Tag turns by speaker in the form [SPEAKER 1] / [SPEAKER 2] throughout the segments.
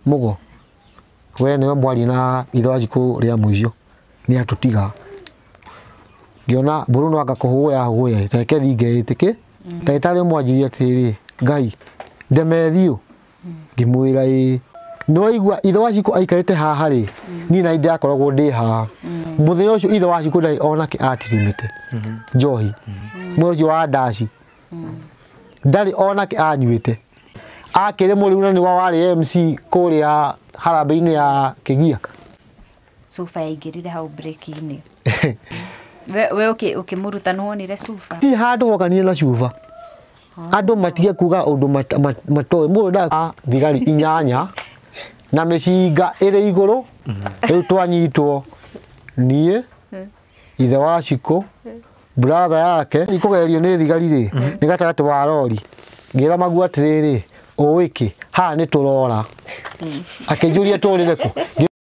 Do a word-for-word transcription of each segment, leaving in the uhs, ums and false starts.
[SPEAKER 1] mugo we ne mwari na ithe wajiku ria muicio ni atutiga ngiona mburu no agakuhuya huya teke thinge itike ndagitari mwanjirie atiri ngai ndemethio ngimwira i no igwa ithe wajiku aikarite haha ri ni na inde akoragwo ndi ha muthenya ucio ithe wajiku ndai ona ki atirimite njohi mwojo wa ndaci ndari ona ki anyuite akire muri una ni wa wari M C kuria harabe-ini ya Kigia
[SPEAKER 2] Sufa yaingirire hau break-ini we we okay ukimuruta nuonire Sufa
[SPEAKER 1] ti handu hokanie na Sufa andu matige kuga undu matoe mundu da thigari inyanya na micinga iri iguru riu twanyitwo nie ithe wa Ciko brother yake ikugerio ni thigari ri ni gatagati wa rori ngira magu atiriri oiki ha ni turora akinjuria turire ku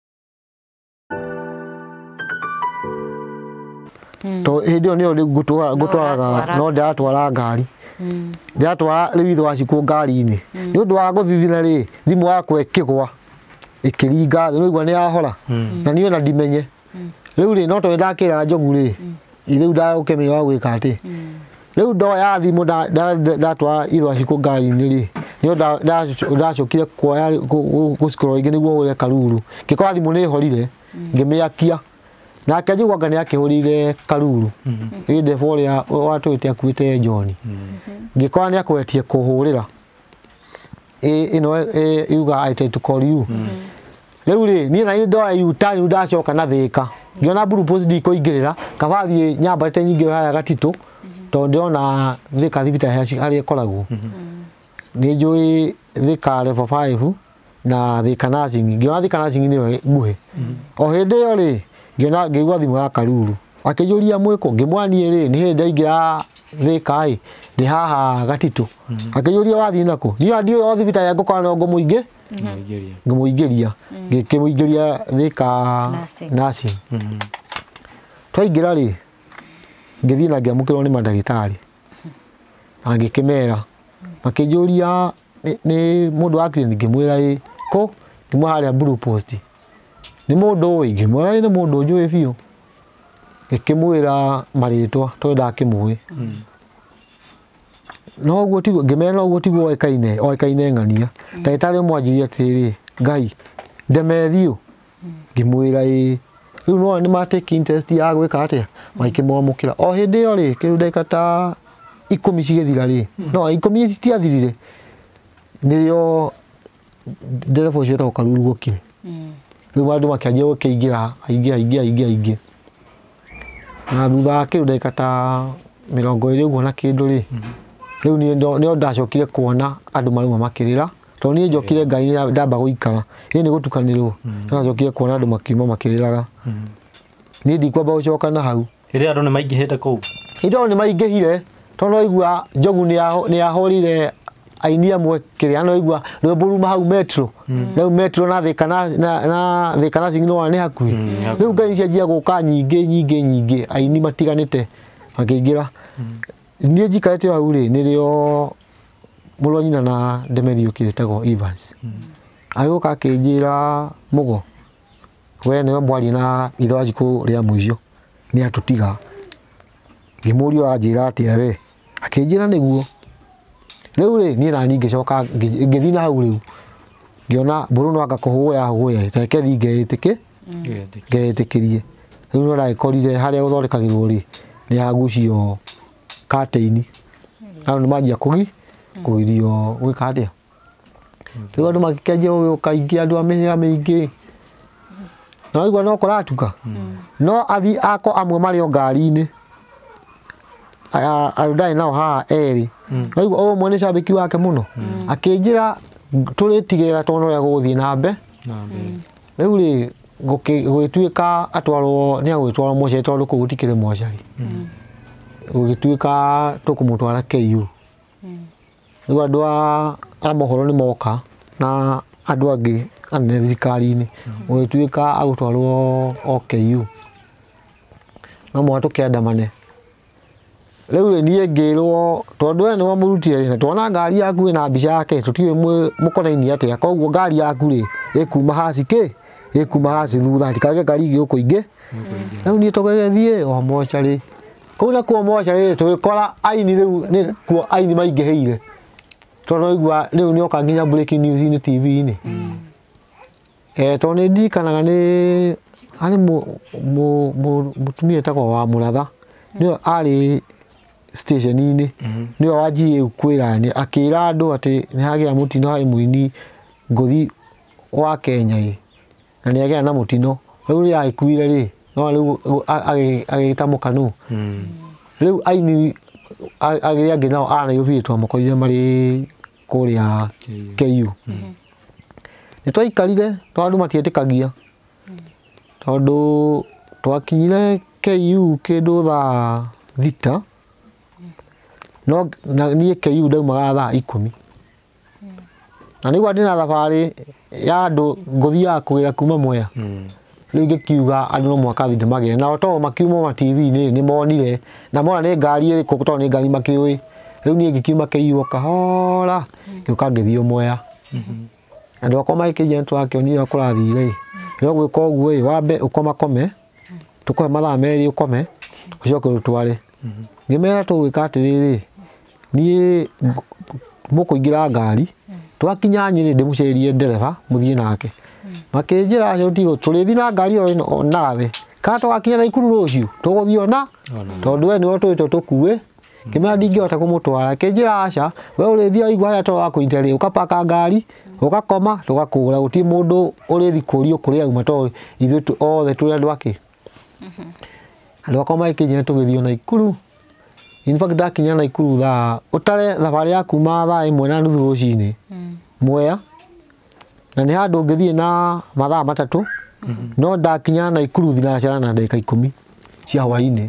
[SPEAKER 1] to hidio ni gutwara gutwaraga no ndatwara ngari ndatwara riu ithe wa Ciko ngari-ini ni undu wa guthithina ri thimu yakwa ikigwa ikiringa no igwa ni yahora na niyo na ndimenye riu ri no to ndakira njogu ri ithe nda ukeme wa gwika ati riu ndo ya thimu ndatwara ithe wa Ciko ngari-ini ri niyo nda ndacokire kuoya gucikoro ingi niguo ure karuru ngikora thimu ni horire ngimiakia na akajigwa ngani akihurire karuru inde boria watwite akuite John ngikora ni akwetie kuhurira e ino e yuga I tried to call you riu ri ni na ndo ayu tani ndacoka na thika ngiona buru post di koingirira kabathie nyambarite nyingi haya gatito to ndiona thika thibita haci ari koragwo ni njui thika level five na thika nursing ngiona thika nursing ni nguhe o hindi yo ri ngiona ngigwa thimu ya karuru akijuria mwiko ngimwanie ri ni hindi ingira thika i ndi haha gatito akijuria wathi nako ni andi o thibita ya ngukora no ngumuinge ngumuingiria ngikimuingiria thika nursing twaingira ri ngithii na ngiamukirwo ni mandagitari na ngikimera makijuria ni mundu accident ngimwira i ko ngimwaria blue post ni mundu wi ngimwira ni mundu njui biu ngikimwira maritwa to ndakimwe no guo tigo ngimera no guo tigo oikaine oikaine ngania ndagitari mwanjirie atiri ngai ndemethio ngimwira i riu no ni ma take interest ya gwika atia maikimwamukira o hindi yo ri kiru ndagika ta ikumi cigithira ri no ikumi citiathirire niyo nderebo ucio to karuru gukire riu andu makianjia gukiingira aingi aingi aingi aingi na thutha kiru ndagika ta mirongo iri uguo na kindu ri riu ni ndio ndacokire kuona andu maruma makirira to ni njokire ngai ndamba guikara ii ni gutukanirwo ndacokire kuona andu makiuma makiriraga ni ndikwamba gucoka na hau
[SPEAKER 3] iri andu ni maingihite kuu
[SPEAKER 1] indo ni maingihire to no igua njogu ni ni ahorire aini amwe kiria no igua no buruma hau metro no metro na thika na na thika na singino ni hakui riu ngai cianjia guka nyingi nyingi nyingi aini matiganite makiingira ni njikarite hau ri nirio murwa nyina na ndemethio kiritagwo Evans aguka akinjira mugo we ne mwari na ithe wajiku ria muicio ni atutiga ngimurio anjira ati we akinjira niguo riu ri ni na ningi coka ngithina hau riu ngiona mburu no agakuhuya huya teke thinge itike ngetikirie riu no ndaikorire haria guthondekagirwo ri ni hagucio kateini na no manjia kugi kugirio gwika atia riu andu makikenjia ukaingi andu amehia maingi no igwa no koratuka no athi ako amwe mari o ngari-ini arudai nao ha eri no igwa o mwene shabiki wake muno akinjira turitigira tono ria guthii na mbe riu ri gwituika atwarwo ni agwitwarwo mochari tondu ku gutikire mochari gwituika tukumutwara K U riu andu a mohoro ni moka na andu angi anene thirikari-ini gwituika agutwarwo o K U no mwa tukiandamane Riu ri nie ngirwo tondu we ni wa murutire na twona ngari yaku ina mbica yake tutiwe mukonaini atia koguo ngari yaku ri ikuma haci ki ikuma haci thutha ndikage ngari giuko ingi riu nie tugethie o mochari kuna kwa mochari twikora aini riu ni kwa aini maingiheire tondu igua riu ni oka nginya breaking news ni T V ni eh tondu ni ndikanaga ni ari mu mutumia etagwo wa Muratha niyo ari station ini niyo wajiye kwira ni akira andu ati ni hagia mutino hari muini ngothi wa Kenya i na ni agia na mutino riu ri aikuire ri no riu agita mukanu riu aini agia ngi nao ana yuvitwa mukoire mari kuria K U ni twaikarire tondu matietikagia tondu twakinyire K U kindu thaa thita no na nie K U ndaumaga thaa ikumi na nigua ndina thabari ya andu nguthia kugira kuma Mwea riu ngikiuga andu no mwaka thinde magire na to makiuma ma T V ni ni monire na mona ni ngari iri ku to ni ngari makiui riu nie ngikiuma K U kahora ngiuka ngithio Mwea andu akwa maikije ntu akionire akurathire yo gwika uguo ri wambe ukoma kome tukoe mathaa meri ukome ucoke utware ngimera tugwika atiriri nie mukuingira ngari twakinya Nyeri ndimucerie ndereva muthie nake makinjira acio tigo turithi na ngari o nawe ka twakinya na Ikuru ruciu tuguthie ona tondu we niwe twito tukue kimera ndingihota kumutwara kinjira aca we urithia igwa ya to wakuinte ri ukapaka ngari ukakoma tugakura guti mundu urithi kurio kuria uma to ithu othe turi andu aki andu akwa maikinya tugithio na Ikuru in fact ndakinya na Ikuru thaa utare thabari ya kuma thaa imwe na nuthu rucini Mwea na ni handu ngithie na mathaa matatu no ndakinya na Ikuru thinacara na ndagika ikumi cia hwaini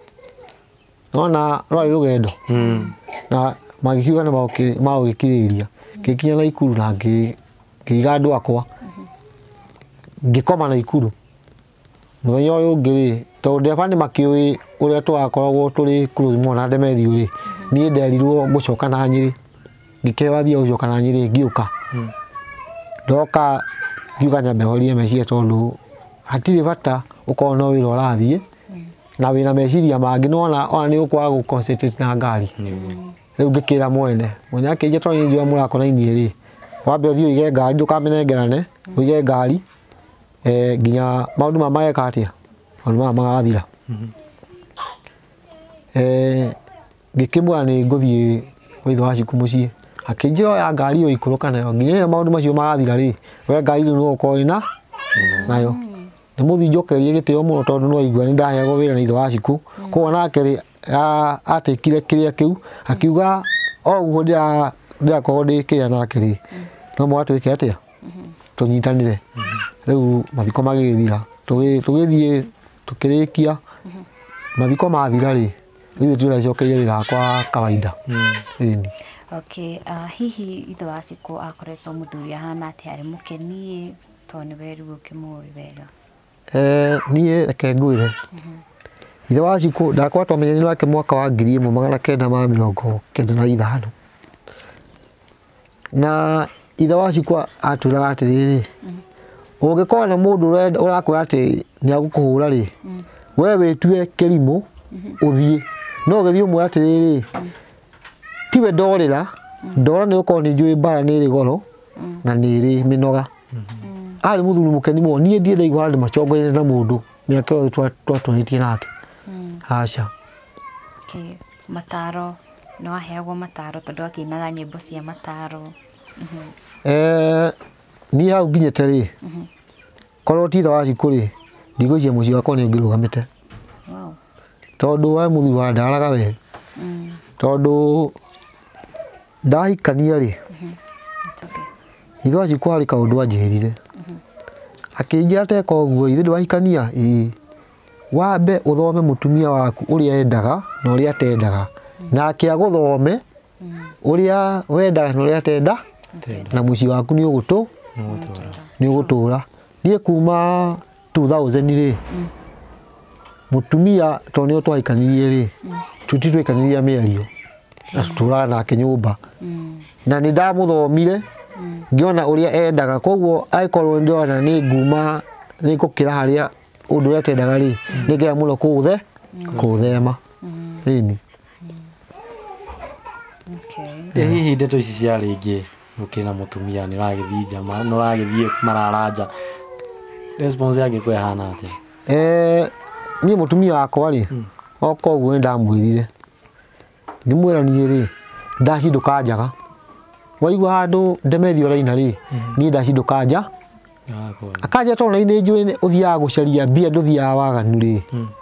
[SPEAKER 1] nona rwari rugendo na magikiuga na maugikiriria ngikinya na Ikuru na ngiga andu akwa ngikoma na Ikuru muthenya uyu ngiri tondu ndeba ni makiui uria twakoragwo turi close mona ndemethio ri nie nderirwo gucoka na Nyeri ngikewathia gucoka na Nyeri ngiuka ndoka ngiuga nyambe horie meciria tondu hatiri bata ukorwo no wira urathie na wina meciria mangi nona ona ni ukwa gu concentrate na ngari riu ngikira mwene mwene akije tondu ni njua murakona ini ri wambe uthio ige ngari ndukamenengerane uige ngari eh ginya maundu ma mageka atia maundu ma magathira eh ngikimwa ni nguthie witho wa ciku mucii akinjira ya ngari yo ikuruka nayo nginya maundu macio magathira ri we ngari no ukoina nayo ni muthi njokerie gitio muno tondu no igua ni ndahego wira ni itho wa ciku kuona akiri atikire kiria kiu akiuga o uguo ndia ndia ko ndikia nake ri no mwatwike atia tunyitanire riu mathiko magithira tugithie tukirikia mathiko mathira ri riu turacokeire wira kwa kawaida ini
[SPEAKER 2] okay uh, hihi itho wa ciku akoretwo muthuri ahana ati ari mukenie to ni weru ukimuri wega
[SPEAKER 1] eh nie reke ngwire itho wa ciku ndakwa twamenyani nake mwaka wa ngiri ĩmwe magana kenda ma mĩrongo kenda na ithano na itho wa ciku atwiraga atiriri ungikorwo na mundu urakwira ati ni agukuhura ri we witue kirimu uthie no githio mwe atiriri tiwe ndorira ndora ni ukorwo ni njui bara ni ri goro na ni ri minoga ari muthuri mukeni mo nie ndiende igwa andu macongoire na mundu miaka yothe twatunitie nake aca
[SPEAKER 2] okay mataro no aheagwo mataro tondu akinaga nyimbo cia mataro
[SPEAKER 1] eh ni hau nginyete ri korwo ti itho wa ciku ri ndigũicia muciĩ wakwa nĩ ũngĩrũgamĩte tondu we muthuri wa ndaraga we tondu ndahikania ri itho wa ciku harĩ kaũndũ anjĩrire akĩnjĩra ateka ũguo ithe ndwahikania ĩĩ wambe uthome mutumia waku uria endaga na uria atendaga nake aguthome uria wendaga na uria atenda na muci waku ni ugutu ni ugutura nie kuma two thousand ri mutumia to ni twahikanirie ri tutitwikaniria mĩario na tuturaga nake nyũmba na nĩ ndamuthomire ngiona ũrĩa endaga koguo aikorwo ndĩrona nĩ nguma nĩ gũkĩra harĩa ũndũ ũrĩa tendaga rĩ nĩ ngea mũno kũũthe kũũthema ĩni
[SPEAKER 3] okay hihi ndeto ici cia rĩngĩ ũkĩna mũtumia nĩ ũragĩthiĩ njama nĩ ũragĩthiĩ mararanja response yake kwa hana atĩa
[SPEAKER 1] eh niĩ mũtumia wakwa rĩ oka ũguo nĩ ndamwĩrire ngĩmwĩra niĩ rĩ ndaci ndũkanjaga waigua handũ ndemethio raina rĩ niĩ ndaci ndũkanja akanja tondũ nĩ njũĩ ũthiaga gũcaria mbia ndũthiaga waganu rĩ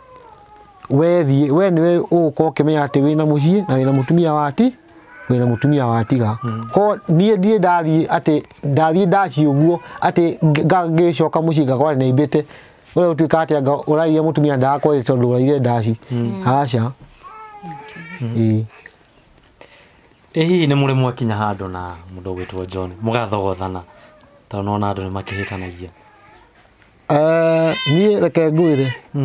[SPEAKER 1] wethie we nĩwe ũgũkorwo ũkĩmenya atĩ wĩna mũciĩ na wĩna mũtumia wati wĩna mũtumia watiga ko niĩ ndiĩ ndathiĩ atĩ ndathiĩ ndaci ũguo atĩ ngĩcoka mũciĩ ngakora nĩ imbĩte ũrĩa ũtuĩka atĩ anga ũraiya mũtumia ndakwĩrĩte tondũ ũraire ndaci aca ĩ
[SPEAKER 3] ĩ hihi nĩ mũrĩ mwakinya handũ na mũndũ ũgwĩtwo John mũgathogothana tondũ nona andũ nĩ makĩhĩtanagia
[SPEAKER 1] eh niĩ reke ngwĩre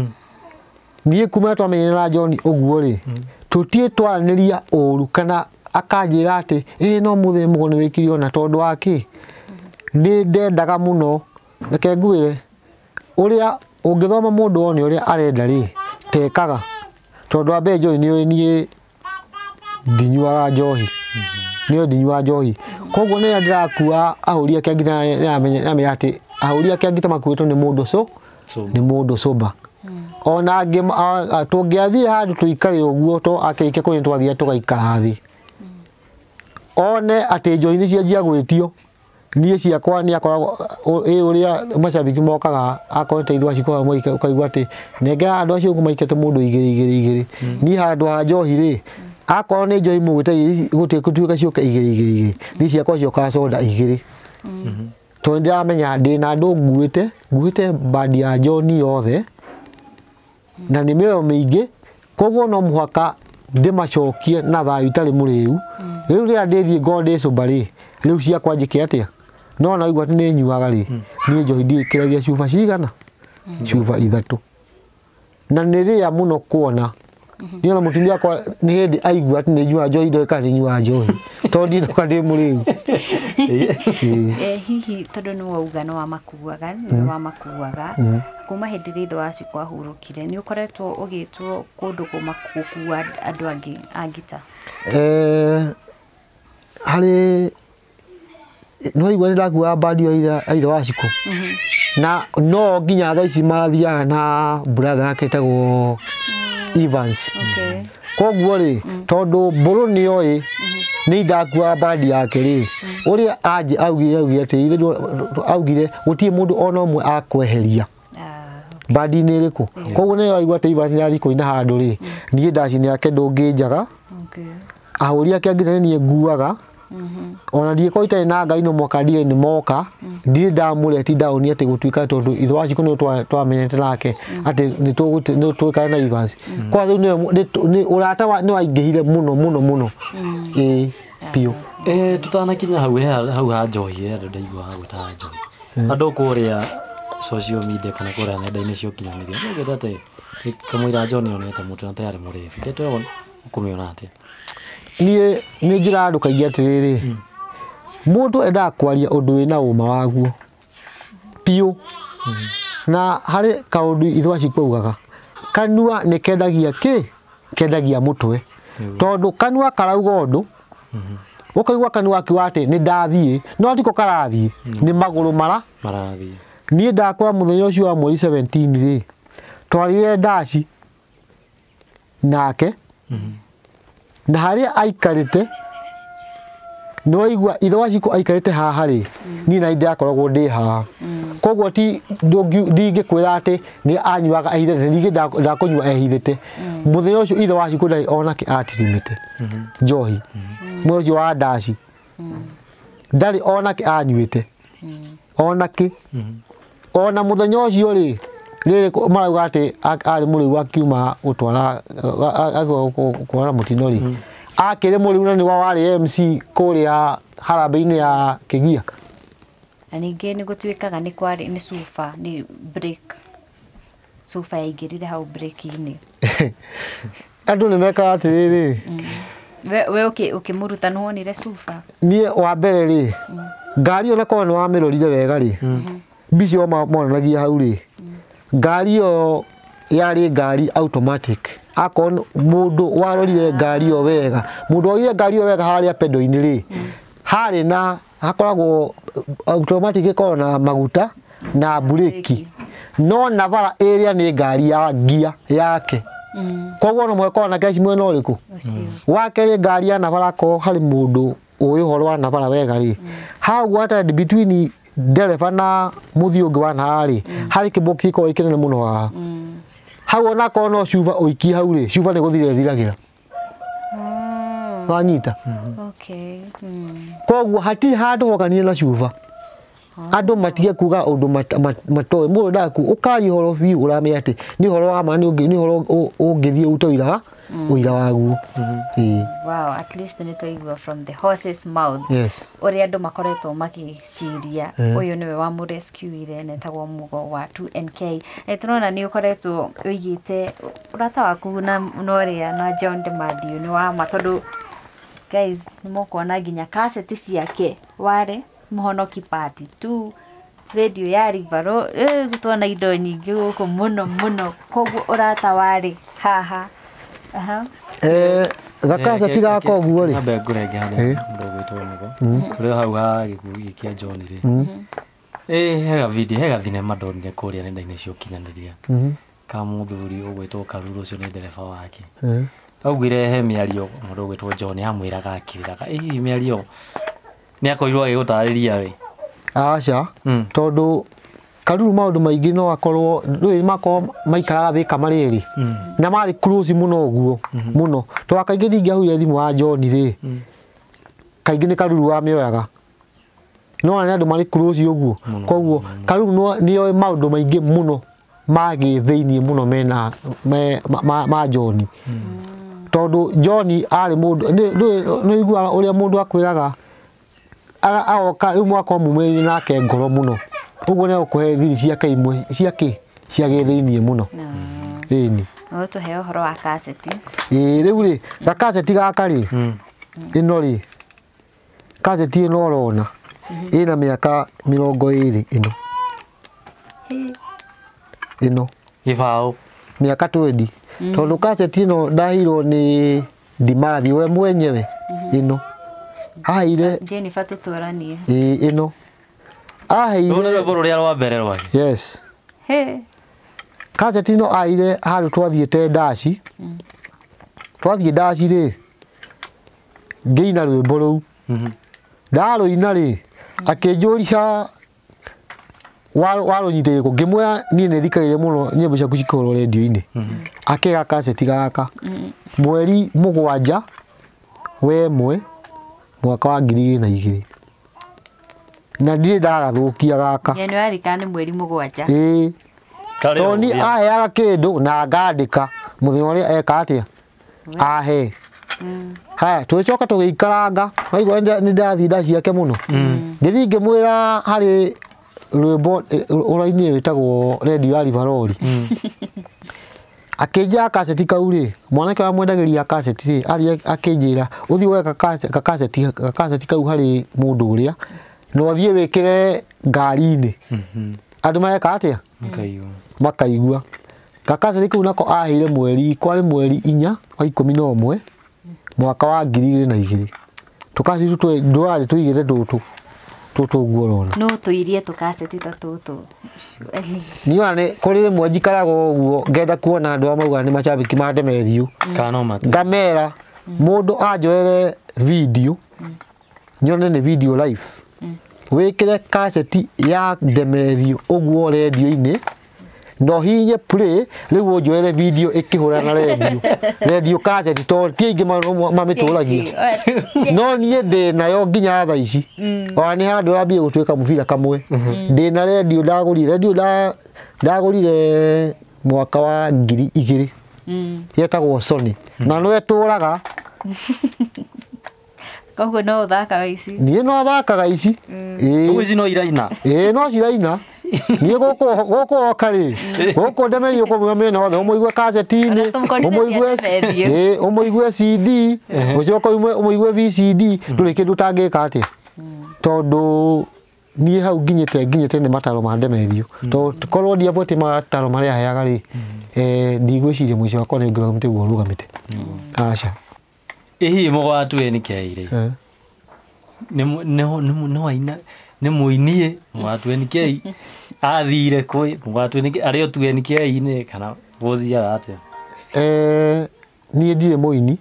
[SPEAKER 1] niĩ kuma twamenyana na John ũguo rĩ tũtiĩ twaranĩria ũru kana akanjĩra atĩ ĩ no mũthĩ mũgo nĩ wĩkiri ona tondũ wake nĩ ndendaga mũno reke ngwĩre ũrĩa ũngĩthoma mũndũ one ũrĩa arenda rĩ tekaga tondũ ambe John nĩ niĩ ndinyuaga njohi nĩ ndinyuaga njohi koguo nĩ ndĩrakua ahũria kĩa ngita nĩ amenya atĩ ahũria kĩa ngita makuĩtwo nĩ mũndũ so nĩ mũndũ soba ona ngĩ tũngĩathiĩ handũ tũikare ũguo to akeike kũrĩ twathia tũgaikara thĩ one atĩ njohi nĩ cianjia gwĩtio niĩ ciakwa nĩ akoragwo ĩ ũrĩa macambiki mokaga akorwo teithwa cikora moika ukaigua atĩ nengera andũ acio maikete mũndũ igĩrĩ igĩrĩ igĩrĩ niĩ handũ ha njohi rĩ akorwo nĩ njohi mũgĩte gũtĩ gũtuĩka cioka igĩrĩ igĩrĩ igĩrĩ niĩ ciakwa cioka soda igĩrĩ tondũ ndĩramenya ndĩ na andũ nguĩte nguĩte bandi ya John yothe na nĩ mĩoyo mĩingĩ koguo no mũhaka ndĩmacokie na thayũ itarĩ mũrĩu rĩu rĩrĩa ndĩthiĩ ngondĩ soba rĩ rĩu ciakwa njĩke atĩa no na igua nĩ nyuaga rĩ niĩ njohi ndĩkĩragia cuba cigana cuba ithatũ na nĩ rĩa mũno kuona niĩ na mũtumia wakwa nĩ hĩndĩ aigua atĩ nĩ nyuaga njohi ndoĩ kana nĩ nyuaga njohi tondũ ndinoka ndĩ mũrĩu
[SPEAKER 2] eh hihi tondũ nĩ wauga no wamakuaga nĩ wamakuaga kuma hĩndĩ ĩrĩa ithe wacu kwahurũkire nĩ ũkoretwo ũgĩtwo kũndũ gũkua andũ angĩ angita
[SPEAKER 1] eh harĩ no igua ndakua bandi ya ithe waciko na no nginya thaa ici mathiaga na brother yake etagwo Evans
[SPEAKER 2] okay
[SPEAKER 1] koguo rĩ tondũ mbũrũ nĩ oĩ nĩ ndakua bandi yake rĩ ũrĩa aje augire augire atĩ ithe augire gũtirĩ mũndũ ona ũmwe akweheria bandi nĩ ĩrĩkũ koguo nĩ aigua atĩ Evans nĩ athi kũina handũ rĩ niĩ ndaci nĩ yake ndũngĩnjaga
[SPEAKER 2] okay
[SPEAKER 1] ahũri ake angĩ niĩ nguaga ona ndiko itarĩ na ngai no moka ndie nĩ moka ndie ndamũre ti ndaũni atĩ gũtuĩka tondũ ithe wacu nĩ twamenyete nake atĩ nĩ tũgũtwĩkana na Evans kwa rĩu nĩ ũrata nĩ waingĩhire mũno mũno mũno ĩ piũ
[SPEAKER 3] eh tutanakinya hau hau ha njohi andũ ndaigua ha gũtaha njohi andũ kũrĩa social media kana kũrĩa nenda-inĩ cia ũkinyanĩria nĩ gĩta atĩ kamũira John onete mũtu na tayari mũrebi ndetwe ũkũmĩona atĩa niĩ
[SPEAKER 1] nĩ njĩra andũ kaingĩ atĩrĩrĩ mũndũ endaga kwaria ũndũ wĩna ũma waguo piũ na harĩ kaũndũ ithe wacu kwaugaga kanua nĩ kendagia kĩ kendagia mũtwe tondũ kanua karauga ũndũ ũkaigua kanua kiuga atĩ nĩ ndathiĩ no tiko karathiĩ nĩ magũrũ mara
[SPEAKER 3] marathiĩ
[SPEAKER 1] niĩ ndakora mũthenya ũcio wa mweri seventeen rĩ twarire ndaci nake na harĩa aikarĩte no igua ithe wacu aikarĩte haha rĩ niĩ na inde akoragwo ndĩ haha koguo ti ndingĩkwĩra atĩ nĩ anyuaga ehithĩte ningĩ ndakũnyua ehithĩte mũthenya ũcio ithe wacu ndarĩ onake atirimĩte njohi mũthenya ũcio wa ndaci ndarĩ onake anyuĩte onake ona mũthenya ũcio rĩ rĩrĩ marauga atĩ arĩ mũrĩu akiuma gũtwara kwara mũtino rĩ akĩrĩ mũrĩu na nĩ warĩ M C kũrĩa harambĩ-inĩ ya Kĩgia
[SPEAKER 2] na ningĩ nĩ gũtuĩkaga nĩ kwarĩ nĩ cuba nĩ break cuba yaingĩrire hau break-inĩ
[SPEAKER 1] andå nä mekaga atä rä rä
[SPEAKER 2] we we uki ukimuruta nä wonire cuba
[SPEAKER 1] niä wa mbere rä ngari ona korwo nä wamä rorire wega rä mbici o monanagia hau rä ngari ĩyo yarĩ ngari automatic akorwo mũndũ warorire ngari ĩyo wega mũndũ warorire ngari ĩyo wega harĩa pendo-inĩ rĩ harĩ na hakoragwo automatic ĩkoragwo na maguta na bureki no na bara ĩrĩa nĩ ngari ya gia yake koguo no mũkorwo na keci mwena ũrĩkũ wa kerĩ ngari ya nabara ko harĩ mũndũ ũĩ ũhoro wa nabara wega rĩ hau gwatarĩ between ndereba na muthi ũngĩ wa narĩ harĩ kĩbox gĩkoragwo kĩnene mũno haha hau ona korwo no cuba ũikie hau rĩ cuba nĩ gũthira ĩthiragĩra wanyita
[SPEAKER 2] okay
[SPEAKER 1] koguo hatirĩ handũ hoganire na cuba andũ matige kuga ũndũ matoĩ mũndũ ndaku ũkaria ũhoro biũ ũramenya atĩ nĩ ũhoro wa ma nĩ ũhoro ũngĩthiĩ ũrute ũira ũira waguo
[SPEAKER 2] wow at least nĩ twaigua from the horse's mouth
[SPEAKER 1] yes
[SPEAKER 2] ũrĩa andũ makoretwo magĩciria ũyũ nĩwe wa mũrescuire netagwo Mugo wa two N K tũrona nĩ ũkoretwo ũigĩte ũrata waku na ũrĩa na John de Mathew nĩ wa ma tondũ guys nĩ mũkuona nginya cassette ciake warĩ Mũhonoki part two radio ya Rivaro eh gũtwana indo nyingĩ gũkũ mũno mũno koguo ũrata warĩ haha aha
[SPEAKER 1] eh gakaceti gaka ũguo rĩ
[SPEAKER 3] nambe ngũrenge harĩa mũndũ gwĩtwo Mugo tũrĩ hau ha gĩkuũ gĩkĩ kĩa John rĩ eh hega video hega thinema ndonire kũrĩa nenda-inĩ cia ũkinyanĩria ka mũthuri ũgwĩtwo Karuru ũcio nĩ ndereba wake augire he mĩario mũndũ gwĩtwo John amwĩraga akĩrĩraga ĩ mĩario nĩ akorirwo agĩgũtarĩria we
[SPEAKER 1] aca tondũ Karuru maũndũ maingĩ no akorwo ndũĩ makorwo maikaraga thĩka marĩ erĩ na marĩ close mũno ũguo mũno to kaingĩ ndingĩahũrire thimũ wa John rĩ kaingĩ nĩ Karuru wamĩoyaga no nĩ andũ marĩ close ũguo koguo Karuru nĩoĩ maũndũ maingĩ mũno magĩ thĩiniĩ mũno mena ma John tondũ John arĩ mũndũ nĩ iguaga ũrĩa mũndũ akwĩraga aoka rĩu mwaka mũmwe nake ngoro mũno ũguo nĩ gũkũhe thiri ciake imwe ciake ciage thĩiniĩ mũno ĩni
[SPEAKER 2] no tũhe ũhoro wa cassette
[SPEAKER 1] ĩ rĩu rĩ ga cassette gaka rĩ ĩno rĩ cassette ĩno ũrona ĩna mĩaka mĩrongo ĩrĩ ĩno ĩno
[SPEAKER 3] gĩbaũ
[SPEAKER 1] mĩaka twenty tondũ cassette ĩno ndahirwo nĩ Ndimathi we mwenyewe ĩno aheire
[SPEAKER 2] Jennifer tutũranie
[SPEAKER 1] ĩ ĩno aheire
[SPEAKER 3] rũrĩa rwĩmbo rũrĩa rwa mbere rwake
[SPEAKER 1] yes
[SPEAKER 2] he
[SPEAKER 1] cassette ĩno aheire handũ twathiĩte ndaci twathiĩ ndaci rĩ ngĩina rwĩmbo rũu ndarũina rĩ akĩnjũria warũnyitĩte gĩkũ ngĩmwĩra niĩ nĩ thikagĩrĩria mũno nyĩmbo ciaku cikĩhũrwo redio-inĩ akĩga cassette gaka mweri mũgwanja we mwe mwaka wa ngiri igĩrĩ na igĩrĩ na ndirĩ ndagathũkia gaka
[SPEAKER 2] January nĩ mweri mũgwanja
[SPEAKER 1] ĩ toni aheaga kĩndũ na ngandĩka mũthenya ũrĩa eka atĩa ahe haya tũgĩcoka tũgĩikaranga waigua nĩ ndathiĩ ndaci yake mũno ngĩthiĩ ngĩmwĩra harĩ rwĩmbo ũraini wĩtagwo redio ya Rivarori akĩnjĩra cassette kau rĩ mwanake wa mwendagĩria cassette rĩ athiĩ akĩnjĩra ũthiĩ woe cassette kau harĩ mũndũ ũrĩa na ũthiĩ wĩkĩre ngari-inĩ andũ mareka atĩa makaigua cassette kau nako aheire mweri kwarĩ mweri inya wa ikũmi na ũmwe mwaka wa ngiri igĩrĩ na igĩrĩ tũkaci ndũrarĩ tũigĩte tũtũ tũtũ ũguo ũrona
[SPEAKER 2] no tũirie tũcassette ta tũtũ
[SPEAKER 1] niona nĩ kũrĩ rĩmwe njikaraga ũguo ngenda kuona andũ amauga nĩ macambĩki ma Demethiũ ngamera mũndũ anjoere video nyone nĩ video live wĩkĩre cassette ya Demethiũ ũguo redio-inĩ no hinye play rĩu ũnjoere video ĩkĩhũra na redio redio cassette to ti aingĩ mamĩtũragia no niĩ ndĩnayo nginya thaa ici ona nĩ handũ ũrambia gũtuĩka mũbira kamwe ndĩna redio ndagũrire redio ndagũrire mwaka wa ngiri igĩrĩ yetagwo Sony na no etũraga
[SPEAKER 2] koguo no ũthakaga ici
[SPEAKER 1] niĩ no thakaga ici
[SPEAKER 3] ĩĩ ici no iraina
[SPEAKER 1] ĩĩ no ciraina niä gå kå oka rä gå kå ndemeirio kå mwä mä othe å må igue kasetini å må igue C D å coka å må igue V C D ndå rä kä ndå tangä ka atä tondå niä hau nginyä te nginyä te nä mataro ma ndemerio tondå korwo ndiabuä mataro marä a heaga rä ndigwä ciria må ico wakwa nä ngä rå gamä te guo rå gamä te aca
[SPEAKER 3] ä hihi må gwatu ä nä kä nä waina nä må inie må gwatu ä nä kä athire kwä må gwatu ä nä arä o tu ä nä kä inä kana gå thiaga atä
[SPEAKER 1] niä ndirä må ini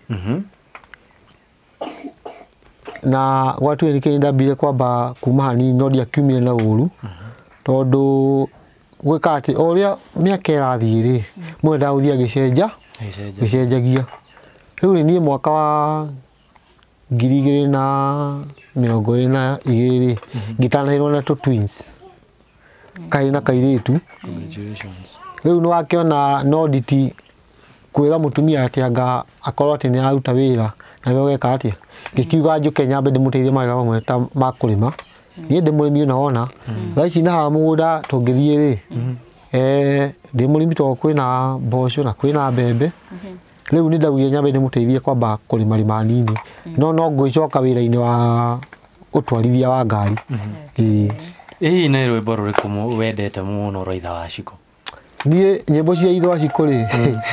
[SPEAKER 1] na gwatu ä nä kä ndambire kwamba kuma hanini no ndiakiumire na å ru tondå gwä ka atä o rä a mä aka ä rathiä rä mwä ndaga gå thiä agä cenja gä cenjagia rä u nä niä mwaka wa ngiri igä rä na mä rongo ä na igä rä ngä tanahä rwo na tå twins kaä na kairä tu rä u nä wakä ona noditi kwä ra må tumia atä anga akorwo atä nä aruta wä ra nawe å geka atä ngä kiuga njå ke nyambe ndä må teithie mawä ra mamwe ta ma kå rä ma niä ndä må rä mi ona wona thaa ici nahaga må gå nda tå ngä thiä rä ndä må rä mi tondå kwä na mboco na kwä na mbembe rä u nä ndaugire nyambe ndä må teithie kwamba kå rä marä manini no no ngå coka wä ra-inä wa å twarithia wa ngari
[SPEAKER 3] ä hihi nä rwä mbo rå rä kå wendete må no rwa itha wa Ciko
[SPEAKER 1] niä nyä mbo cia ithe wa Ciko rä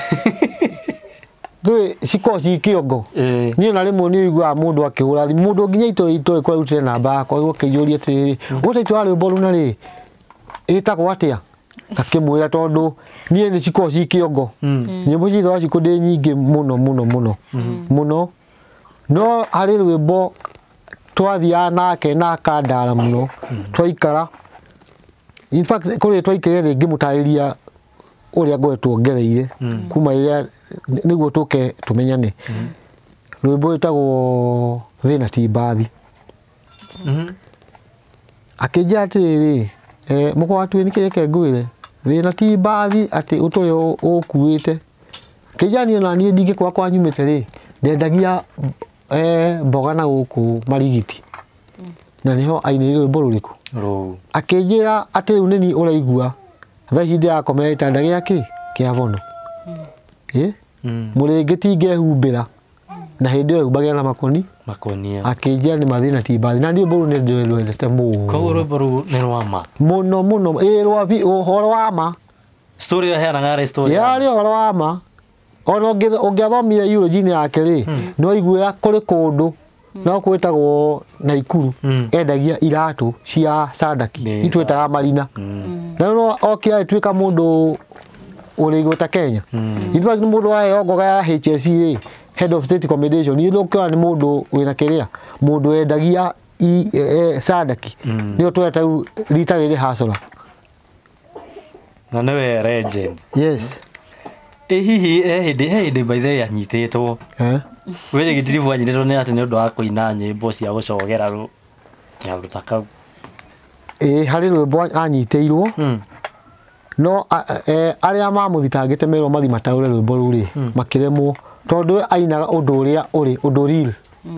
[SPEAKER 1] ndå cikorwo ci kä ongo niä na rä mwe nä iguaga må ndå akä hå ra thimå må ndå nginya itoä kå rä namba yakwa gå kä iyå ria atä rä rä gå taitå wa rwä mbo rå na rä ä tagwo atä a ngakä mwä ra tondå niä nä cikorwo ci kä ongo nyä mbo cia ithe wa Ciko ndä nyingä må no må no må no må no no harä rwä mbo twathiaga nake na akandara må no twaikara kå rä twaikarire rä ngä må tarä ria å rä a ngoretwo ngereire kuma rä rä a nä guo tå ke tå menyane rwä mbo rä tagwo thä na ti mbathi akä njä atä rä rä må gwatu nä kä reke ngwä re thä na ti mbathi atä å tå rä å kuä te akä njani ona niä ndingä kwa kwa nyumä te rä ndendagia mboga na gå kå marigiti na nä ho ainä rwä mbo rå rä kå akä njä ra atä rä u nä ni å raigua thaa ici ndä rakomera gä tanda gä akä kä abono må rä ngä tingehumbä ra na hä ndä ä yo humbagä na makoni akä njä ra nä mathä na ti mbathi na rwä mbo rå nä ndä rwendete må må no må no ä å horo wa ma yarä å horo wa ma ona å ngä athomire eulogy-inä yake rä nä waiguä ra kå rä kå ndå no kwä tagwo Naikuru endagia iratå cia Sadaki itwä taga marina na no okä tuä ka må ndå å rä igå ta Kenya ithuä nä må ndå waheo ngoga ya H S C rä head of state accommodation nä å kä ona nä må ndå wä na kä rä a må ndå endagia Sadaki nä o tweta u rita rä rä hacora
[SPEAKER 3] na nä we legend
[SPEAKER 1] yes
[SPEAKER 3] ä hihi hä ndä he hä ndä baithe anyitä two wä rä gä tiribu anyitä two nä atä nä å ndå wa kå ina nyä mbo cia gå cogera rå kä handå ta kau
[SPEAKER 1] ä harä rwä mbo anyitä irwo no arä a mamå thitangä te merwo mathi mataå re rwä mbo rå rä makä remwo tondå ainaga å ndå å rä a å rä å ndå ril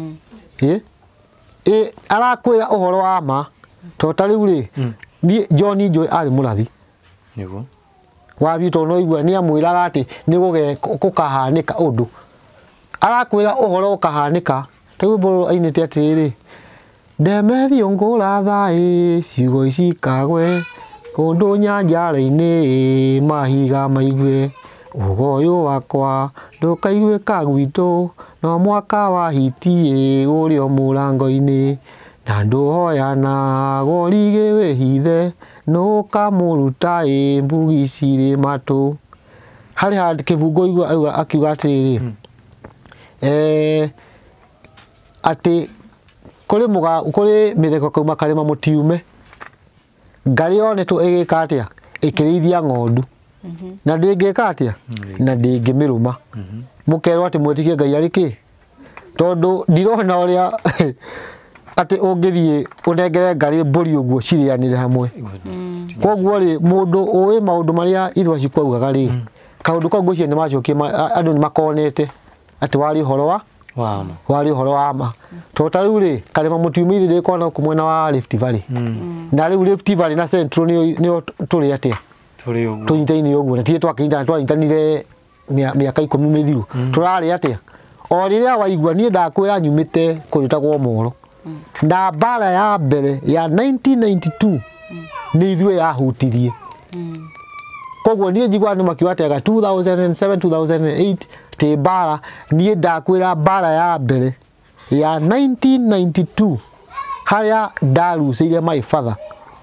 [SPEAKER 1] arakwä ra å horo wa ma to ta rä u rä John Njå arä må rathi wabie tondå no igua nä amwä raga atä nä gå kahanä ka å ndå arakwä ra å horo å kahanä ka ta rwä mbo ainä te atä rä rä ndemethio ngå ra thaä ciugo ici kagwe kå ndå nyanjara-inä mahiga maigue å yå wakwa ndå kaiguä ka gwitå no mwaka wa hiti å rä o må rango-inä na ndå hoyana gorigä wä hithe no kamå ruta ä mbugi cirä matå harä ha kä bungo igua akiuga atä rä rä atä kå rä mä theko kauma karä ma må tiume ngarä onetwo ä gä ka atä a ä kä rä ithia ng'ondu na ndä ngä ka atä a na ndä ngä mä rå ma må kerwo atä mwetikie Ngai arä kä tondå ndirona å rä a atä å ngä thiä å nengere ngarä mbå ri å guo cirä anä re hamwe koguo rä må ndå å ä maå ndå marä a ithe wa Ciko augaga rä kaå ndå kau ngwä nä macokie andå nä makonete atä warä å horo wa
[SPEAKER 3] Wow.
[SPEAKER 1] Wari horo wa ma. To ta riu ri Karema Mutumiri ri kona kumwena wa Rift Valley. Na riu Rift Valley na Central ni ni turi atia.
[SPEAKER 3] Turi uguo.
[SPEAKER 1] Tunyitaini uguo na tie twakinda twanyitanire miaka ikumi mithiru. Turari atia. O riria waigua nie ndakwira nyumite kurutagwo Moro. Na bara ya mbere ya nineteen ninety-two ni ithuĩ yahutirie. Koguo niĩ njigua andũ makiuga two thousand seven two thousand eight tĩ bara niĩ ndakwĩra bara ya mbere ya nineteen ninety-two harĩa ndarucĩire my father.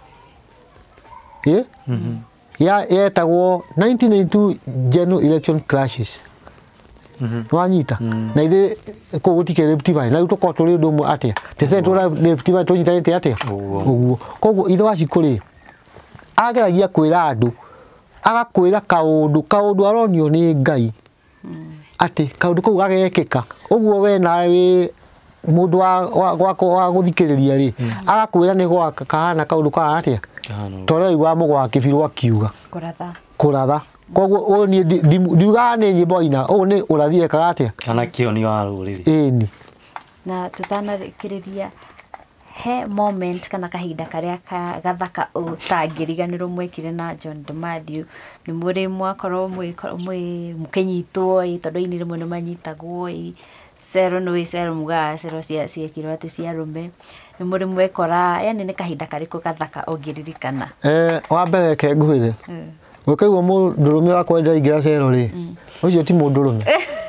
[SPEAKER 1] Eh? Ya yetagwo nineteen ninety-two general election clashes. Wanyita na ithe ko gutike Rift Valley na rĩu tũkorwo tũrĩ ũndũ ũmwe atĩa tese tũra Rift Valley tũnyitanĩte atĩa ũguo. Koguo ithe wa Cikũ ageragia kwĩra andũ agakwĩra kaũndũ kaũndũ aronio nĩ Ngai atĩ kaũndũ kau gagekĩka ũguo we nawe wĩ mũndũ wa wa gũthikĩrĩria rĩ agakwĩra nĩ gwa kahana kaũndũ kana atĩa tondũ igwa mũgwa kĩbirũ akiuga
[SPEAKER 2] kũratha
[SPEAKER 1] kũratha. Koguo ũũ niĩ ndiugaga nĩ nyĩmbo ina ũũ nĩ ũrathi ekaga atĩa
[SPEAKER 3] kana kĩoni wa rũrĩrĩ.
[SPEAKER 1] Ĩni
[SPEAKER 2] na tũtanarĩkĩrĩria he moment kana kahinda karĩa gathaka ũtangĩriganĩrwo mwekire na John Mathew nĩ mũrĩ mwakorwo mũkĩnyitwo tondũ ini rĩmwe nĩ manyitagwo cero nĩ cero mugaga cero ciekirwo atĩ cia rũme nĩ mũrĩ mwekora yani nĩ kahinda karĩkũ gathaka ũngĩririkana?
[SPEAKER 1] Eh, wa mbere ke ngwĩre ũkaigua mũndũrũme wakwa ndaingĩra cero rĩ ũcio ti mũndũrũme.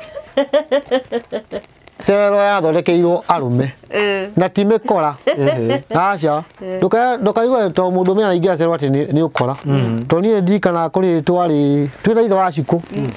[SPEAKER 1] Cero yathondekeirwo arũme na ti mĩkora. Aca ndũkaigua to mũndũrũme araingĩra cero atĩ nĩ ũkora to niĩ ndirikana kũrĩ twarĩ twĩna ithe wa Cikũ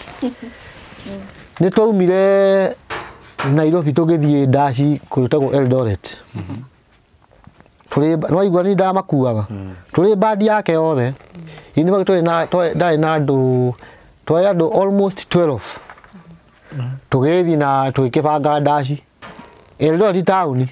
[SPEAKER 1] nĩ twaumire Nairobi tũgĩthiĩ ndaci kũrutagwo Eldoret. Tũrĩ nĩwaigua nĩ ndamakuaga tũrĩ bandi yake yothe ini wao tũrĩ na ndarĩ na andũ twarĩ andũ almost twelve tũgĩthiĩ na tũgĩkĩbanga ndaci Eldoret town.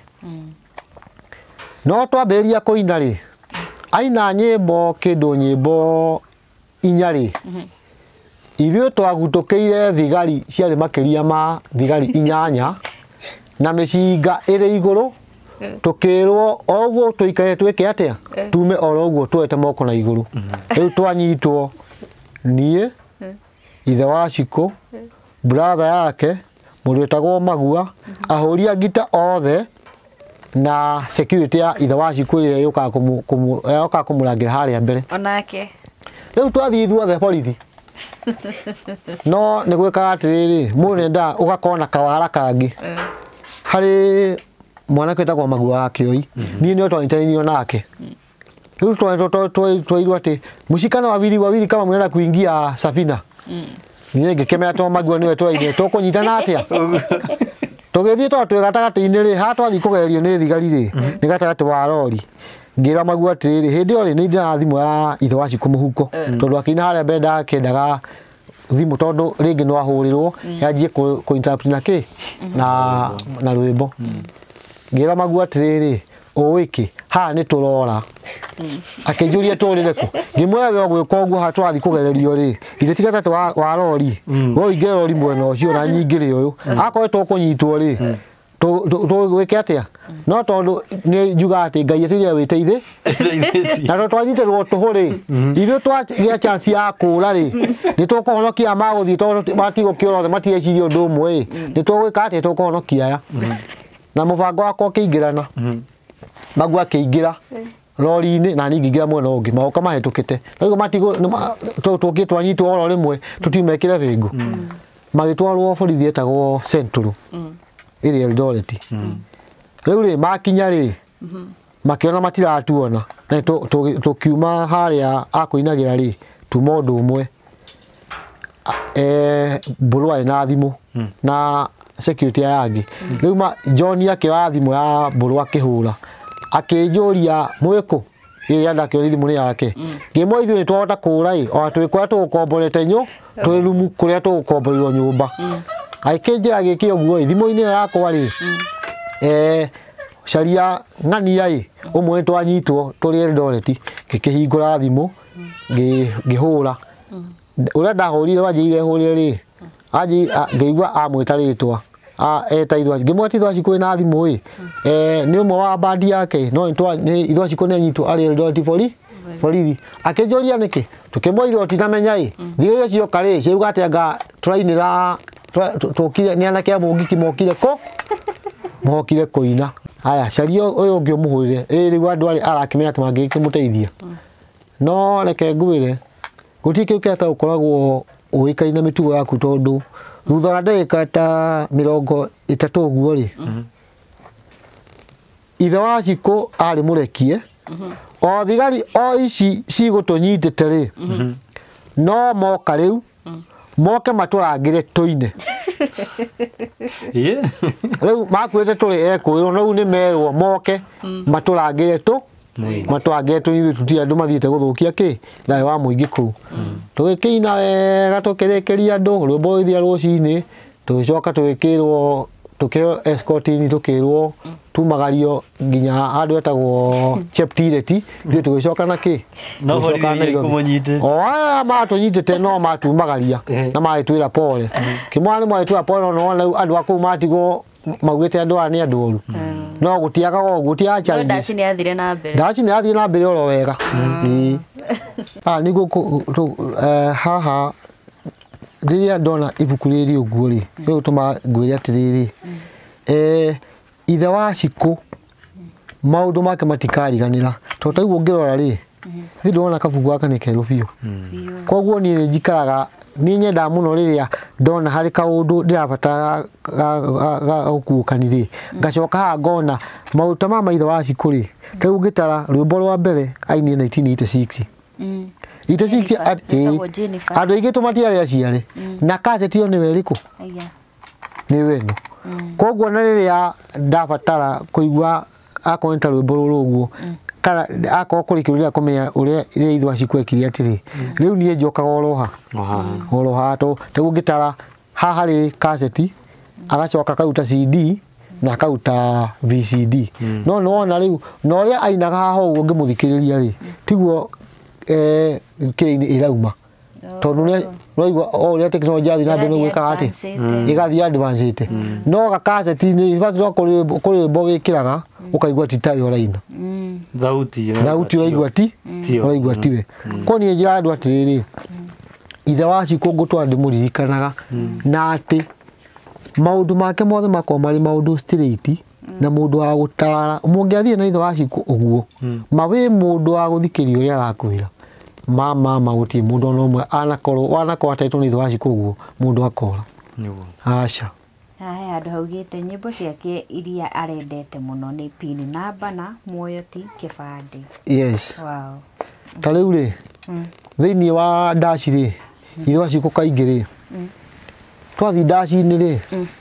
[SPEAKER 1] No twambĩrĩria kũina rĩ aina nyĩmbo kĩndũ nyĩmbo inya rĩ ithuĩ twagutũkĩire thigari ciarĩ makĩria ma thigari inyanya na mĩcinga ĩrĩ igũrũ tukirwo oguo tuikare tweke atia tume oroguo twete moko na iguru. Riu twanyitwo nie ithe wa Cikũ brother yake mũndũ wetagwo Magua ahoria ngita othe na security ya ithe wa Cikũ ĩrĩa yuka kumu yuka kumurangira harĩa mbere
[SPEAKER 2] onake.
[SPEAKER 1] Riu twathi ithuothe borithi no nĩ gwĩkaga atĩrĩrĩ mũnenda ũgakona kawara kangi harĩ mwana kwetagwo Magua wa Kĩoi niĩ nĩo twanyitanĩirio nake. Riu twairwo atĩ mũcikana wawili wawili kama mnaenda kuingia Safina. Niĩ ngĩkemera to Magua nĩwe twaire tũkũnyitana atĩa tũgĩthiĩ to twĩ gatagatĩ-inĩ rĩ ha twathi kũgererio nĩ thigari rĩ nĩ gatagatĩ wa rori ngĩra Magua atĩrĩrĩ hĩndĩ ĩyo rĩ nĩ ndĩna thimũ ya ithe wa Cikũ mũhuko tondũ akĩina harĩa mbere ndakendaga thimũ tondũ rĩngĩ no ahũrĩrwo yanjie kũ interrupt na kĩ na na rwĩmbo. Ngĩra Magua atĩrĩrĩ ũwĩke ha nĩ tũrora akĩnjũria tũrĩre kũ ngĩmwĩra we gwĩka ũguo ha twathi kũgererio rĩ ithe tigatatu wa rori we ingĩ rori mwena ũcio na nyingĩrĩ ũyũ akoretwo kũnyitwo rĩ tũgwĩke atĩa no tondũ nĩ njuga atĩ Ngai atĩrĩa wĩteithĩ na twanyitĩrwo tũhũ rĩ ithuĩ twagĩa chance ya kũũra rĩ nĩ tũkũhonokia magũthiĩ tondũ matigũkĩũra othe matireciria ũndũ ũmwe ĩ nĩ tũgwĩka atĩa tũkũhonokia aya na mũbango wakwa ũkĩingĩrana. Magua akĩingĩra rori-inĩ na niĩ ngĩingĩra mwena ũngĩ magoka mahĩtũkĩte naigua matigũ tũkĩ twanyitwo oro rĩmwe tũtiumekĩre bĩngũ magĩtwarwo borithi etagwo Central ĩrĩa Eldoret. Rĩu rĩ makinya rĩ makĩona matiratuona na tũkiuma harĩa akũinagĩra rĩ tuma ũndũ ũmwe mbũrũ arĩ na thimũ na security yangi. Rĩu John akĩoya thimũ ya mbũrũ akĩhũra akĩnjũria mwĩkũ ĩrĩa ndakĩona thimũ yake ngĩmwe ithuĩ nĩ twahota kũũra ĩ o twĩkũrĩa tũgũkomborete nyũ twĩ rumu kũrĩa tũgũkomborerwo nyũmba akĩnjĩra gĩkĩ ũguo thimũ-inĩ yakwa rĩ eh caria ng'ania ĩ ũmwe twanyitwo tũrĩ Eldoret ngĩkĩhingũra thimũ ngĩhũra ũrĩa ndahũrire wanjĩire hũrire rĩ anjĩ ngĩigua amwĩta rĩtwa a eta ithwa ngimwati ithwa ciku ina thimu ĩ eh ni umwe wa bandi yake no ntwa ithwa ciku ni anyitu ari Eldoret borithi borithi akinjoria niki tukimwa ithwa tinamenya ĩ thiyo cio kare ciuga atenga turainira tukire ni anake amungi kimokire ko mokire kuina haya cario uyu ungi umuhurire ĩ riu andu ari arakimenya ati mangikimuteithia no reke ngwire gutike uketa ukoragwo uikaina mitugo yaku tondu thutha wa ndagika ta mirongo itatu guo ri ithe wa Ciku ari murekie o thigari o ici cigutunyitite ri no moka riu moke maturangire tuine
[SPEAKER 3] Ĩ
[SPEAKER 1] riu makwite turi ekwiro no ni merwo moke maturangire tu matwangire tuithu tuti andu mathiite guthukia ki thayo wa muingi ku tugikiina wega tukirekeria andu rwimbo ithia rucini tugicoka tugikirwo tukio escortini tukirwo tumagario nginya andu etagwo Cheptireti thie tugicoka na ki
[SPEAKER 3] no borithi kumunyite
[SPEAKER 1] o aya matunyitite no matumagaria na maitwira pole kimwani maitwira pole no no andu aku matigo magwite andu ani andu oru no gutiaga go gutia challenge
[SPEAKER 2] ndaci ni athire na mbere
[SPEAKER 1] ndaci ni athire na mbere oro wega ii ah nigo haha ndiria ndona ibuku riri uguo ri riu tuma ngwire atiriri eh ithe wa Ciku maundu make matikariganira to taiguo ngirora ri thi ndona kabugu aka ni keru biu koguo ni njikaraga ni nyenda muno riria ndona hari kaundu ndirabatara gukukanire ngacoka ha ngona mauta ma maithe wa Ciku ri riu ngitara rwimbo rwa mbere aini nineteen eighty-six mm eighty-six andu aingĩ tumatiarĩ aciarĩ na cassette ĩyo nĩ weriku nĩ wenu koguo na rĩrĩa ndabatara kũigua akorwo ta rwĩmbo rũrũ ũguo kana akorwo kũrĩkĩrĩria kũmenya ũrĩa ithe wa Ciku ekire atĩrĩ rĩu niĩ njokaga oroha oroha to rĩu ngĩtara haha rĩ cassette agacoka kauta C D na kauta V C D no nona rĩu na ũrĩa ainaga haha ũguo ngĩmũthikĩrĩria rĩ tiguo eh kĩrĩinĩ ĩrauma tondu nĩ roigwa o ũrĩa teknolojĩ yathi na mbere no gwĩkaga atĩ ĩgathiĩ advanced no ga cassette ni in fact kũrĩ rwĩmbo wĩkĩraga ũkaigua ti tayo raina
[SPEAKER 3] thauti
[SPEAKER 1] thauti ũraigua ti ũraigua tiwe ko niĩ njĩra andũ atĩrĩrĩ ithe wa Ciku ngũtwara ndĩmũririkanaga na atĩ maũndũ make mothe makorwo marĩ maũndũ straight na mũndũ wa gũtara mũngĩathiĩ na ithe wa Ciku ũguo ma wĩ mũndũ wa gũthikĩria ũrĩa arakwĩra mama maguti mundu no mwe anakorwo wanakorwo atetwo ni ithe wa Ciku ũguo mundu akora niguo aca
[SPEAKER 2] haya andu haugite nyimbo ciake iria arendete muno ni pin namba na muoyo ti kibande
[SPEAKER 1] yes
[SPEAKER 2] wow
[SPEAKER 1] ta riu ri thiini wa dashi ri ithe wa Ciku kaingĩ ri twathi dashi ni ri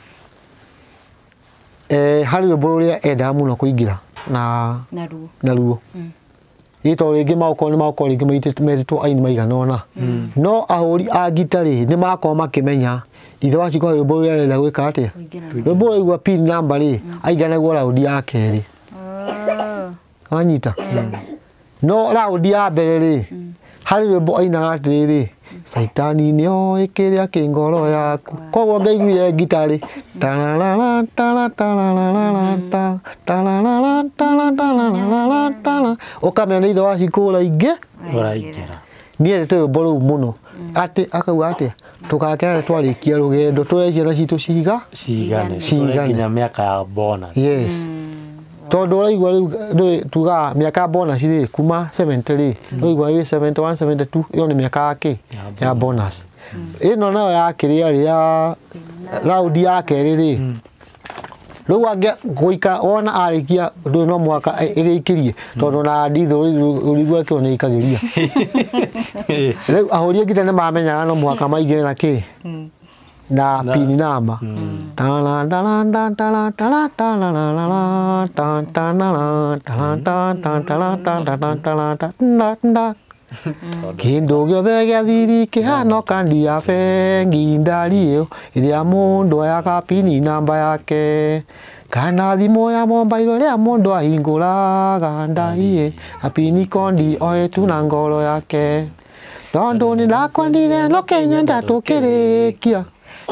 [SPEAKER 1] eh hari rwĩmbo rũrĩa endaga muno kũingĩra na
[SPEAKER 2] naruo
[SPEAKER 1] naruo ito ringi mauko ni mauko ringi meritwo aini maigana ona no ahuri a gitari ni makoma makimenya ithe wa Ciku rwĩmbo rũrĩa arenda gwĩka atia rwĩmbo rũigua pin number ri aigana gwa raundi ya keri anyita no raundi ya mbere ri hari rwĩmbo ainaga atiriri Saitani nĩ oĩ kĩrĩa kĩ ngoro yaku koguo ngaiguire gitari tararara tararara tararara tararara ukamenya nĩ ithe wa Ciku ũraingĩ
[SPEAKER 3] ũraingĩra
[SPEAKER 1] niĩ ndete rwĩmbo rũu mũno atĩ akauga atĩa tukakera twarĩkia rũgendo tũre ciana citũ ciga
[SPEAKER 3] cigane cigane nginya mĩaka ya bonus
[SPEAKER 1] yes tondu ũraigua rĩu tuga mĩaka bonus rĩ kuma seventy rĩ ũraigua wĩ seventy-one seventy-two iyo nĩ mĩaka yake ya bonus ĩno nayo ya kĩrĩa rĩ ya raundi ya kerĩ rĩ rĩu ange gũika ona arĩkia ndũĩ no mwaka ĩgĩikĩrie tondu na nditho ũrigua kĩo nĩ ikagĩria rĩu ahũria ngita nĩ mamenyaga no mwaka maingĩ na kĩ na pin number tala tala tala tala tala tala tala tala tala tala kindu giothe gĩa thiri kĩhana kandi ya bengi ndari ĩyo ĩrĩa mũndũ ayaga pin number yake kana thimũ ya mobile rĩa mũndũ ahingũraga ndari na pin kondi oetu na ngoro yake tondu nĩ ndakwendire no Kenya ndatũkĩrĩkia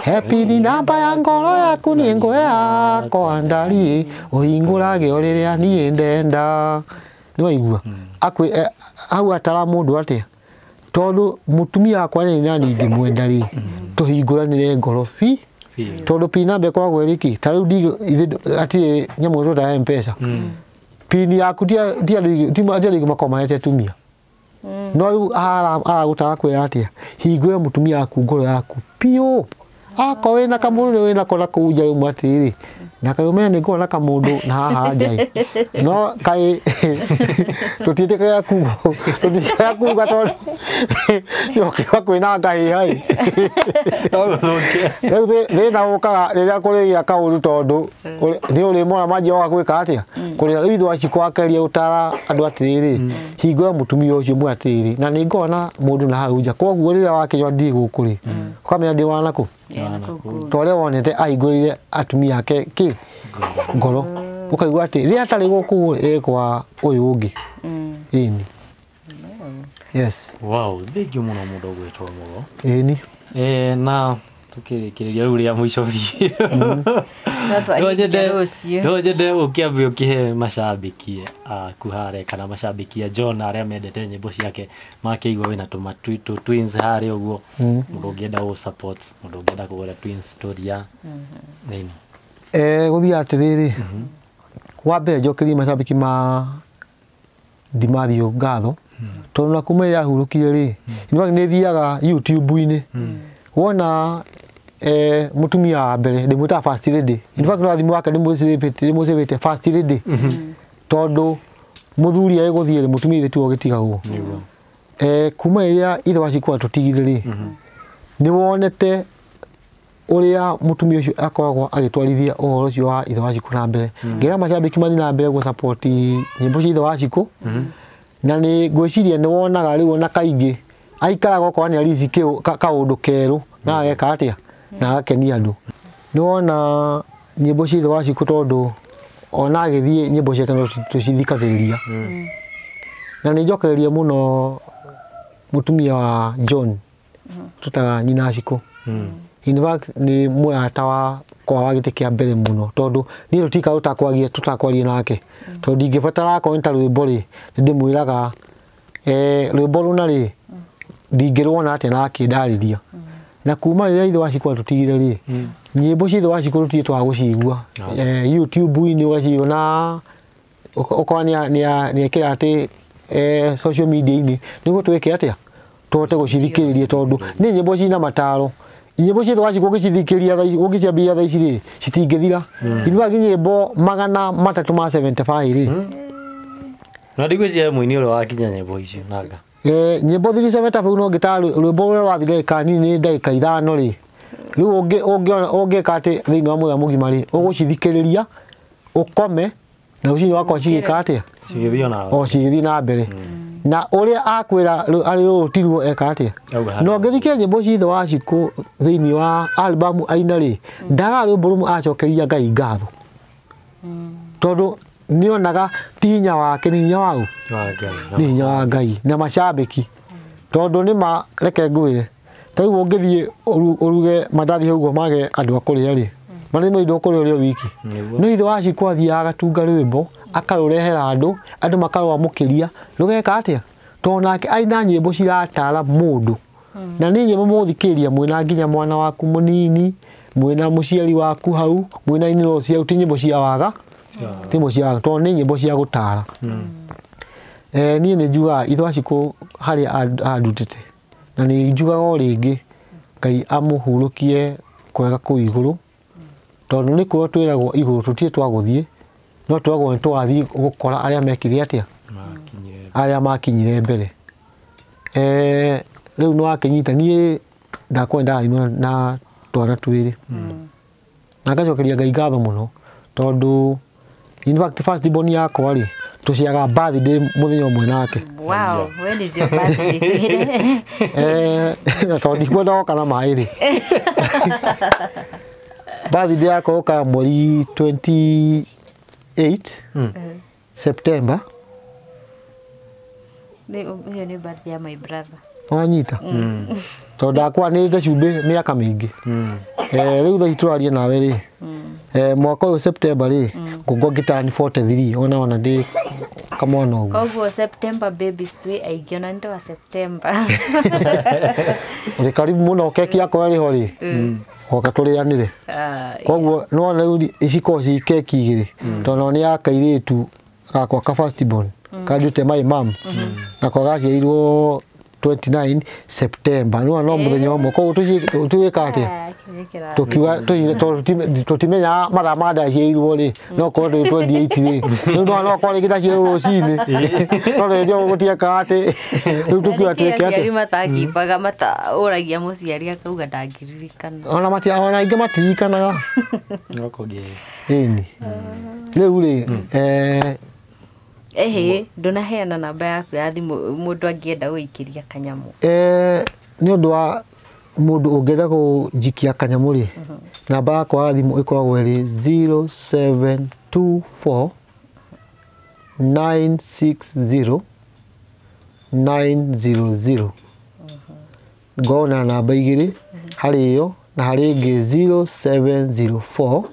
[SPEAKER 1] Happy ni namba ya ngoro yaku ni ngo yakwa ndari uhingurage uriria ni ndenda ni waigua akwi au atara mundu atia tondu mutumia akwa ni nani ngimwenda ri tuhingũranĩre ngoro fi tondu pin number kwagwo riki ta riu ndi ati nyamu ro ta M-Pesa pin yaku dia dia timu aje rigi makoma yete tumia no riu ara ara gutara kwira atia hingũre mutumia aku ngoro yaku pio ako wina kamundu wina kona kuja umatiri na kayume ni ngona kamundu na haha njai no kai tutite kaya ku tutite kaya ku gato yoke kwina ngai hai rĩu thĩna ũkaga rĩrĩa kũrĩgia kaũru tondu nĩ ũrĩ mwana manjia wa gwĩka atia kũrĩa rĩu thwa cikwakeria ũtara andũ atĩrĩ hingũra mutumia ũcio mwe atĩrĩ na nĩ ngona mũndũ na hau nja koguo rĩrĩa wakĩnywa ndi gũkũ rĩ ũkamenya ndĩ wana kũ tore wonete ahingũrĩire atumia ake ki ngoro ukaigua ati ri atari guku ekwa uyu ungi ini yes
[SPEAKER 3] wow thank you muno mundu gwetwa mugo
[SPEAKER 1] ini
[SPEAKER 3] eh na tukirikiria riu ria mwisho vi no jende ukiambia ukihe mashabiki akuhare kana mashabiki ya John aria mendete nyimbo ciake makeigwa wina tuma twins hari uguo mundu ungienda u support mundu ungienda kugura twins story ya nini
[SPEAKER 1] eh guthia atiriri wa mbere njokerie mashabiki ma Dimario ngatho tondu na kuma ya hurukire ri ni thiaga YouTube-ini wona eh mutumia wa mbere ndimwita first lady in fact no thimu wake ndimuciripite ndimuciripite first lady tondu muthuri aye guthie mutumia ithe tu ogitigagwo eh kuma iria ithe wacikwa tutigire ri ni wonete uria mutumia ucio akoragwo agitwarithia uhoro ucio wa ithe wacikwa na mbere ngira mashabiki mathi na mbere go support nyimbo cia ithe wacikwa na ni ngwiciria ni wonaga riu ona kaingi aikaraga okwa ni aliziki kaundu keru na ageka atia na akeni andu ni wona nyimbo cia ithe wacikwa tondu ona agithie nyimbo ciake no tucithikathiria na ni njokereria muno mutumia wa John tutaga nyina aciko in fact ni mwata wa kwa wagite kia mbere muno tondu ni rutika utakwagia tutakwaria nake tondu ingibatara ko nta rwimbo ri ndimwiraga eh rwimbo runa ri ndingirwona ate nake ndarithia na kuma rĩrĩa ithe wacikwa tutigire ri nyimbo cia ithe wacikwa tutie twa gucigua eh YouTube-ini waciona ukwania ni ni ekira ati eh social media-ini niguo tweke atia tote gucithikiriria tondu ni nyimbo cina mataro nyimbo cia ithe wacikwa gicithikiriria tha ugiciambia tha ici ri citingithira inwa nyimbo magana matatu ma seventy-five ri
[SPEAKER 3] na ndigwiciria muini uri wakinya nyimbo icio nanga
[SPEAKER 1] eh nyimbo thiri seventy-five no gitaru rwimbo rwa wathire kanini ndagika ithano ri riu ungi ungi ungi kati thiini wa mutha mugima ri ugucithikiriria ukome na ucini wakwa cigika atia
[SPEAKER 3] cigithio na
[SPEAKER 1] o cigithi na mbere na uria akwira ari rutirwo eka atia no ngithikia nyimbo cia ithe wacikwa thiini wa album aina ri ndaga rwimbo rumu acokeria Ngai ngatho tondu nionaga ti hinya wake ni hinya wau ni hinya wa Ngai na mashabiki tondu ni ma reke ngwire taiwo ngithie uruge mandathi haugo mage andu akuria ri mari maido kuria ri wiki no ithe wacikwa thiaga tunga rwimbo akarurehera andu andu makarwa mukiria rugeka atia tonake aina nyimbo ciratara mundu na ni nyimbo muthikiria mwina nginya mwana waku munini mwina muciari waku hau mwina iniro cia uti nyimbo cia waga timo cia to ni nyimbo cia gutara eh ni ni juga ithe wacikwa hari andutete na ni juga o ringi Ngai amuhurukie kwega ku iguru tondu ni ko twiragwo iguru tutie twaguthie no twagwo twathi gukora aria mekithia atia aria makinyire mbere eh riu no akinyita nie ndakwenda ino na twana twiri na ngacokeria Ngai ngatho muno tondu in fact first born yakwa ri tuciaga birthday muthenya umwe nake
[SPEAKER 2] wow when is your birthday
[SPEAKER 1] eh tondu kwenda kana mai ri birthday yakwa ka mweri twenty-eight September
[SPEAKER 2] the birthday of my brother
[SPEAKER 1] wanyita to ndakwa nä nde cumbä mä aka mä ingä rä u thai tå rarie nawe rä mwaka å yå September rä ngå ngä tani forty three ona ona ndä kamwana å guo
[SPEAKER 2] koguo September babies twä aingä ona nä wa September
[SPEAKER 1] å rä karibu må no keki yakwa rä ho rä oka tå rä anä re koguo no rä u icikorwo ci keki igä rä tondå nä ya kairä tu gakwa ka firstborn kandutä my mam nako gaciairwo twenty-nine September no no muthenya umwe ko tuwika ati tukiwa tutimenya mathaa ma ndaciairwo ri no ko twenty-eight ri no no ko ri gitaciairwo rucini no ri ndio gutieka ati riu tukiwa tuwike ati
[SPEAKER 2] ari matakipaga mata uragia muciari akauga ndangĩririkana
[SPEAKER 1] ona matia ona ingi matirikanaga
[SPEAKER 3] no ko ge
[SPEAKER 1] ini riu ri eh
[SPEAKER 2] ehe ndunaheana namba yaku ya thimu mundu angienda guikiria kanyamu
[SPEAKER 1] eh ni undu wa mundu ungienda kujikia kanyamu ri namba yakwa ya thimu ikoragwo iri zero seven two four nine six zero nine zero zero ngona namba igiri hari iyo na hari ingi zero seven zero four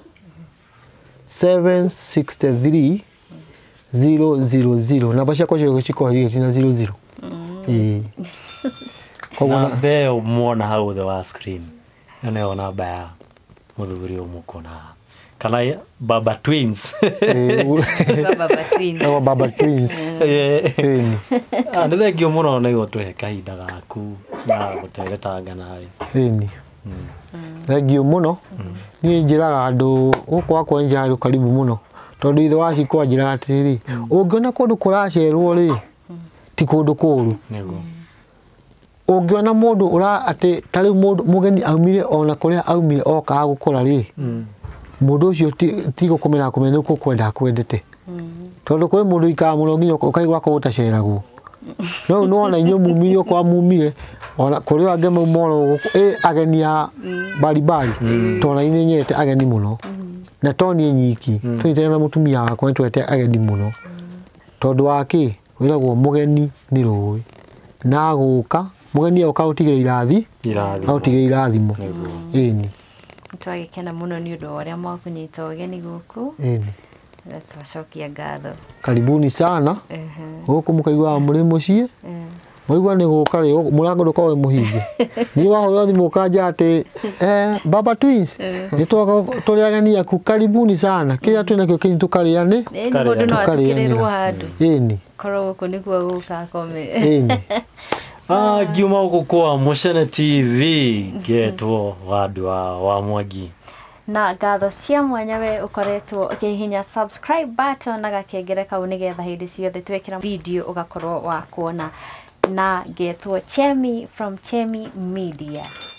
[SPEAKER 1] seven six three zero zero zero namba ciakwa cio cikoragwo na zero zero ĩĩ
[SPEAKER 3] koguo na beo muona hau the wa screen ene ona namba ya muthuri umukona kana baba twins
[SPEAKER 2] baba twins
[SPEAKER 1] no baba twins ĩĩ
[SPEAKER 3] ah nĩ thengio mũno nĩ gũtũhe kahinda gaku na gũtegetanga nawe
[SPEAKER 1] ĩĩ thengio mũno niĩ njĩraga andũ gũkũ akwa njĩra karibu mũno tondu ithe waci kwa njira atiri ungiona kundu kuracerwo ri ti kundu kuru
[SPEAKER 3] nego
[SPEAKER 1] ungiona mundu ura ati tari mundu mugeni aumire ona kuria aumire oka gukora ri mundu ucio ti gukumena kumena uko kwenda kwendete tondu kuri mundu ika muno nginya ukaigwa ko utaceragwo no no ona inyo mumire kwa mumire ona kuri wange mumoro e ageni ya bari bari tona inenyete ageni muno na toni nyiki twitena mutumia wakwa twete ageni muno tondu waki wiragwo mugeni ni ruwi na guka mugeni oka utigire irathi
[SPEAKER 3] irathi
[SPEAKER 1] utigire irathimo ini
[SPEAKER 2] twagikena muno ni undu uria mwakunyita ugeni guku
[SPEAKER 1] ini
[SPEAKER 2] twacokia ngatho
[SPEAKER 1] karibuni sana guku mukaigwa muri mucie Mwaigua ni guka ri murango ndukawe muhinge ni wahora thimu kanja ati eh baba twins ni twaka turi ageni aku karibuni sana kiria twina kio kinyi tukariane
[SPEAKER 2] ni mundu no atikirirwo handu
[SPEAKER 1] ini
[SPEAKER 2] korwo guku niguo guka kome
[SPEAKER 1] ini
[SPEAKER 3] ah giuma guku kwa Mucene T V getwo wandu wa wa Mwangi
[SPEAKER 2] na ngatho cia mwanya we ukoretwo ukihinya subscribe button na gakengere kau nigetha hindi ciothe twekira video ugakorwo wa kuona na getwo Chemi from Chemi Media.